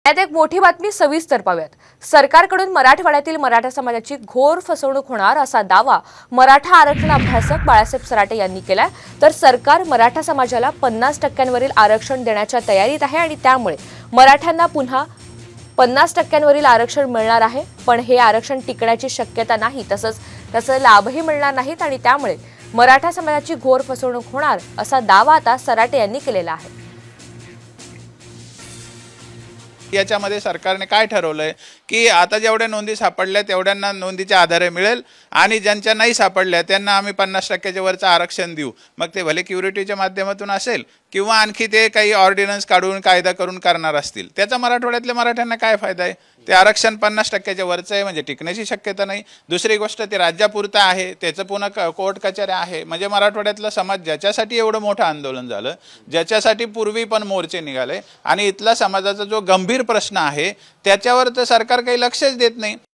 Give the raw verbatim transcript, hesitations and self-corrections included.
यात एक मोठी बातमी सविस्तर पाहूयात। सरकारकडून मराठवाड्यातील मराठा समाजाची घोर फसवणूक होणार असा दावा मराठा आरक्षण अभ्यासक बाळासाहेब सराटे यांनी केलाय। तर सरकार मराठा समाजाला पन्नास टक्क्यांवरील आरक्षण देण्याच्या तयारीत आहे आणि त्यामुळे मराठ्यांना पुन्हा पन्नास टक्क्यांवरील आरक्षण मिळणार आहे। पण हे आरक्षण टिकण्याची शक्यता नाही, तसंच त्याचे लाभही मिळणार नाहीत आणि त्यामुळे मराठा समाजाची घोर फसवणूक होणार असा दावा आता सराटे यांनी केलेला आहे। याच्यामध्ये सरकारने काय ठरवलंय की आता जेवढ्या नोंदी सापडल्या तेवढ्यांना नोंदीच्या आधारे मिळेल आणि ज्यांच्या नाही सापडल्या त्यांना आम्ही पन्नास टक्क्याच्या वरचं आरक्षण देऊ। मग ते भले क्युरिटीच्या माध्यमातून असेल किंवा आणखी ते काही ऑर्डिनन्स काढून कायदा करून करणार असतील, त्याचा मराठवाड्यातल्या मराठ्यांना काय फायदा आहे? ते आरक्षण पन्नास टक्क्याच्या वरचं आहे म्हणजे टिकण्याची शक्यता नाही। दुसरी गोष्ट ते राज्यापुरतं आहे, त्याचं पुन्हा कोर्ट कचऱ्या आहे। म्हणजे मराठवाड्यातला समाज ज्याच्यासाठी एवढं मोठं आंदोलन झालं, ज्याच्यासाठी पूर्वी पण मोर्चे निघाले आणि इथला समाजाचा जो गंभीर प्रश्न आहे त्याच्यावर तर सरकार काही लक्षच देत नाही।